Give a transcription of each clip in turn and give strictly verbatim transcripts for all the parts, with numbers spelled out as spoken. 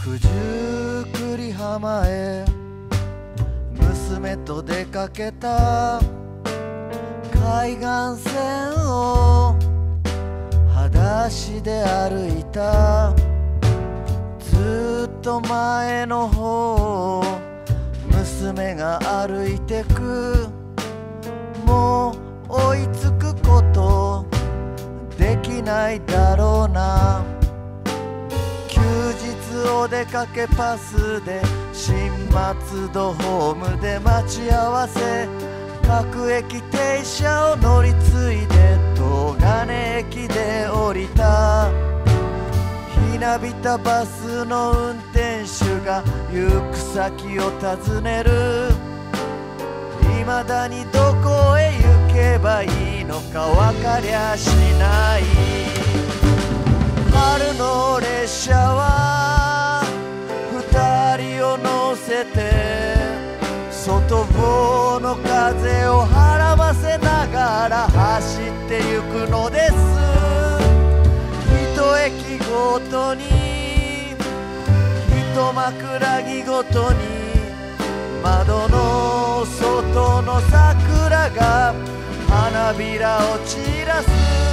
九十九里浜へ娘と出かけた。海岸線を裸足で歩いた。ずっと前の方を娘が歩いてく。もう追いつくことできないだろうな。休日お出かけパスで新松戸ホームで待ち合わせ。各駅停車を乗り継いで東金駅で降りた。ひなびたバスの運転手が行く先を尋ねる。未だにどこへ行けばいいのか分かりゃしない。春の列車は二人を乗せて外房の風をはらませながら走ってゆくのです。一駅ごとに一枕木ごとに窓の外の桜が花びらを散らす。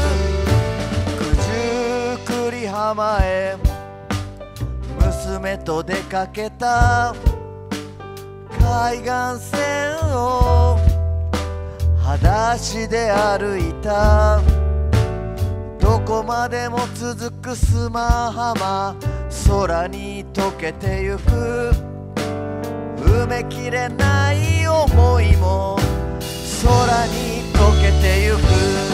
九十九里浜へ娘と出かけた。海岸線を裸足で歩いた。どこまでも続く砂浜、空に溶けてゆく。埋めきれない想いも空に溶けてゆく。